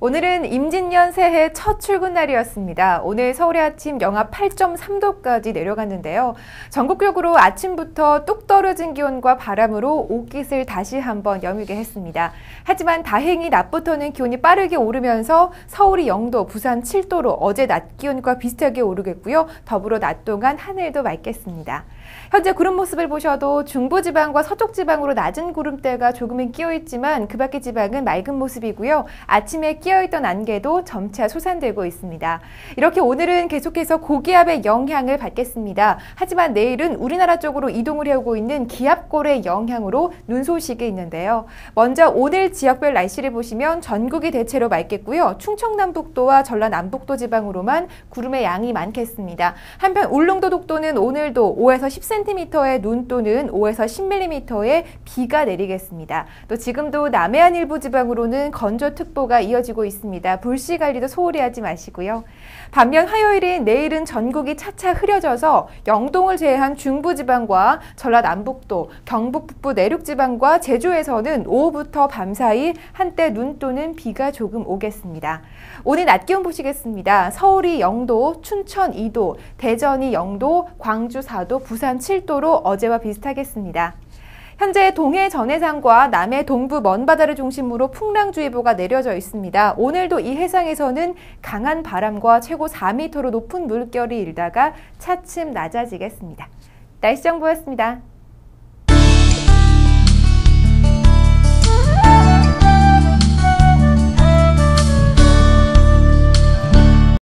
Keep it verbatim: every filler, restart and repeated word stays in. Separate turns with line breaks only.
오늘은 임진년 새해 첫 출근 날이었습니다. 오늘 서울의 아침 영하 팔 점 삼 도까지 내려갔는데요. 전국적으로 아침부터 뚝 떨어진 기온과 바람으로 옷깃을 다시 한번 여미게 했습니다. 하지만 다행히 낮부터는 기온이 빠르게 오르면서 서울이 영 도, 부산 칠 도로 어제 낮 기온과 비슷하게 오르겠고요. 더불어 낮 동안 하늘도 맑겠습니다. 현재 구름 모습을 보셔도 중부지방과 서쪽지방으로 낮은 구름대가 조금은 끼어있지만 그 밖의 지방은 맑은 모습이고요. 아침에 끼어있던 안개도 점차 솟아들고 있습니다. 이렇게 오늘은 계속해서 고기압의 영향을 받겠습니다. 하지만 내일은 우리나라 쪽으로 이동을 해오고 있는 기압골의 영향으로 눈 소식이 있는데요. 먼저 오늘 지역별 날씨를 보시면 전국이 대체로 맑겠고요. 충청남북도와 전라남북도 지방으로만 구름의 양이 많겠습니다. 한편 울릉도 독도는 오늘도 오에서 십 센티미터의 눈 또는 오에서 십 밀리미터의 비가 내리겠습니다. 또 지금도 남해안 일부 지방으로는 건조특보가 이어지고 있습니다. 불씨 관리도 소홀히 하지 마시고요. 반면 화요일인 내일은 전국이 차차 흐려져서 영동을 제외한 중부지방과 전라남북도, 경북 북부 내륙지방과 제주에서는 오후부터 밤사이 한때 눈 또는 비가 조금 오겠습니다. 오늘 낮 기온 보시겠습니다. 서울이 영 도, 춘천 이 도, 대전이 영 도, 광주 사 도, 부산 칠 도로 어제와 비슷하겠습니다. 현재 동해 전해상과 남해 동부 먼바다를 중심으로 풍랑주의보가 내려져 있습니다. 오늘도 이 해상에서는 강한 바람과 최고 사 미터로 높은 물결이 일다가 차츰 낮아지겠습니다. 날씨 정보였습니다.